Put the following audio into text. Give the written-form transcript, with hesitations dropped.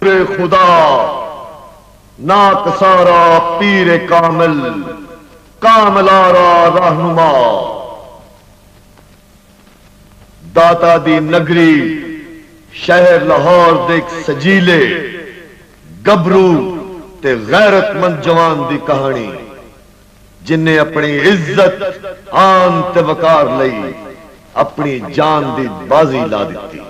खुदा नाकसारा पीर कामिल कामलारा रहनुमा दाता दी नगरी शहर लाहौर देख सजीले गबरू ते गैरतमंद जवान दी कहानी जिन्हें अपनी इज्जत आन ते वकार लई अपनी जान दी बाजी ला दी।